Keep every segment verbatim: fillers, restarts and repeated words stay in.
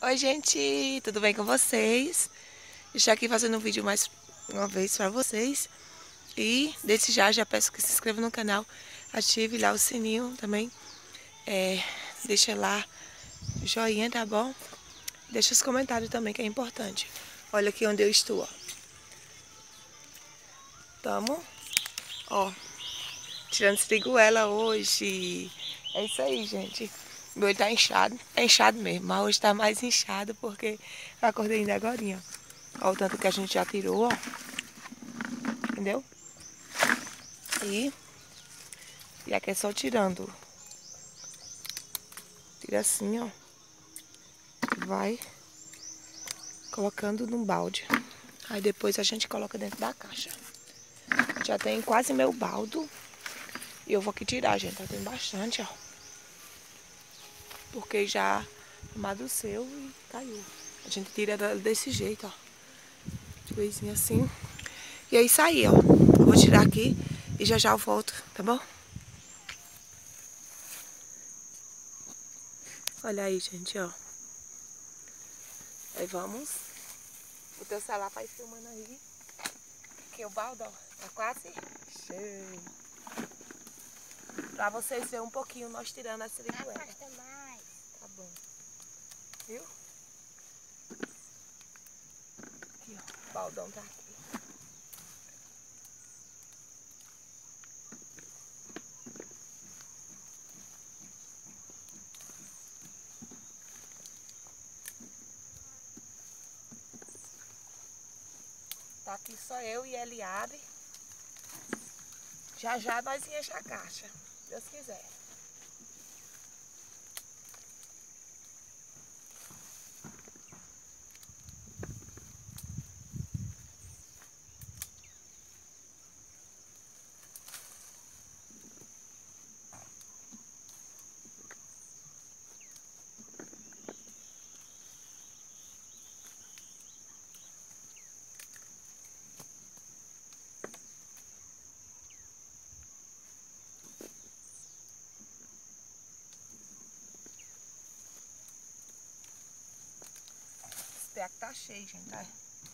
Oi, gente, tudo bem com vocês? Estou aqui fazendo um vídeo mais uma vez para vocês. E desde já, já peço que se inscreva no canal, ative lá o sininho também. É, deixa lá o joinha, tá bom? Deixa os comentários também, que é importante. Olha aqui onde eu estou, ó. Tamo, ó, tirando siriguela hoje. É isso aí, gente. Meu olho tá inchado, é inchado mesmo, mas hoje tá mais inchado porque eu acordei ainda agorinha. Ó o tanto que a gente já tirou, ó. Entendeu? E, e aqui é só tirando. Tira assim, ó. Vai colocando num balde. Aí depois a gente coloca dentro da caixa. Já tem quase meu baldo. E eu vou aqui tirar, gente. Tá tem bastante, ó. Porque já amadureceu e caiu. A gente tira desse jeito, ó. De vezinho assim. E é isso aí, ó. Eu vou tirar aqui e já já eu volto, tá bom? Olha aí, gente, ó. Aí vamos. O teu celular vai filmando aí. Que o balde, ó, tá quase cheio. Pra vocês verem um pouquinho nós tirando a siriguela. Afasta mais. Tá bom. Viu? Aqui, ó. O baldão tá aqui. Tá aqui só eu e Eliabe. Já já nós enche a caixa. Se Deus quiser. Esse pé aqui tá cheio, gente. Tá?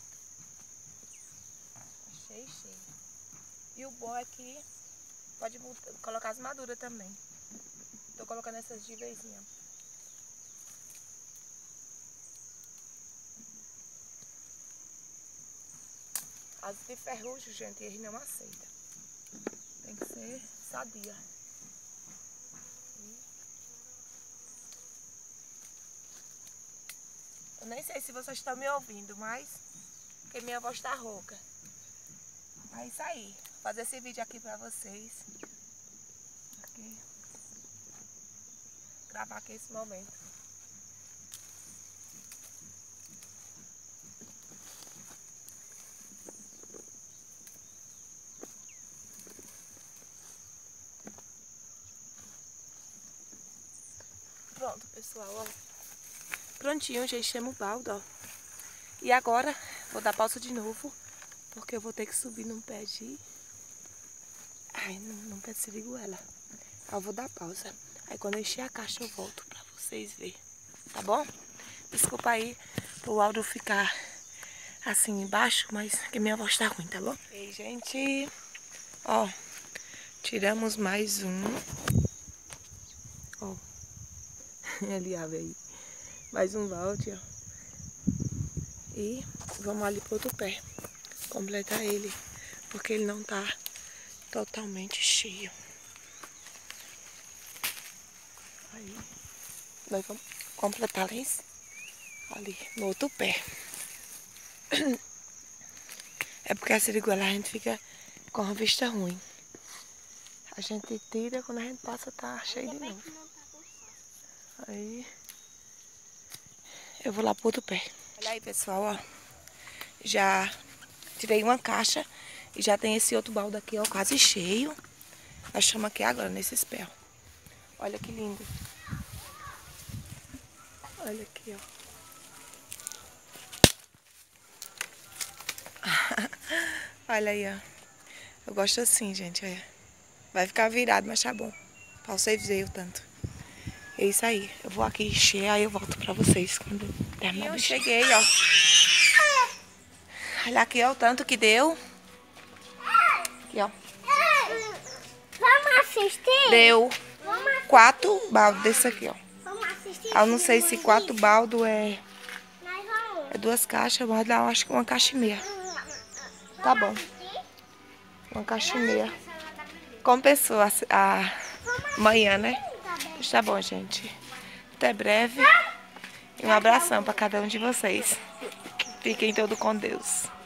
Tá cheio, cheio. E o bom é que pode colocar as maduras também. Tô colocando essas de vezinha. As de ferrugem, gente, eles não aceitam. Tem que ser sadia. Eu nem sei se vocês estão me ouvindo, mas porque minha voz tá rouca. É isso aí. Vou fazer esse vídeo aqui pra vocês. Aqui. Gravar aqui esse momento. Pronto, pessoal, ó. Prontinho, gente, chama o balde, ó. E agora, vou dar pausa de novo, porque eu vou ter que subir num pé de... Ai, num, num pé de siriguela. Aí eu vou dar pausa. Aí quando eu encher a caixa eu volto pra vocês verem, tá bom? Desculpa aí o áudio ficar assim embaixo, mas que minha voz tá ruim, tá bom? E gente, ó, tiramos mais um. Ó, ele abre aí. Mais um balde, ó. E vamos ali pro outro pé, completar ele, porque ele não tá totalmente cheio. Aí, nós vamos completar isso ali no outro pé. É porque a siriguela a gente fica com a vista ruim. A gente tira, quando a gente passa tá cheio de novo. Aí eu vou lá pro outro pé. Olha aí, pessoal, ó. Já tirei uma caixa e já tem esse outro balde aqui, ó, quase cheio. Nós estamos aqui agora, nesses pés. Olha que lindo. Olha aqui, ó. Olha aí, ó. Eu gosto assim, gente, olha. Vai ficar virado, mas tá bom. Pra vocês verem o tanto. É isso aí. Eu vou aqui encher, aí eu volto pra vocês quando terminar. Eu cheguei, ó. Olha aqui, ó, o tanto que deu. Aqui, ó. Vamos assistir? Deu Vamos assistir. quatro baldos desse aqui, ó. Vamos assistir. Eu não sei se quatro baldos é, Nós vamos. é duas caixas, mas dá, eu acho que uma caixa e meia. Tá bom. Uma caixa e meia. Compensou a, a manhã, né? Tá bom, gente. Até breve. E um abração para cada um de vocês. Fiquem todos com Deus.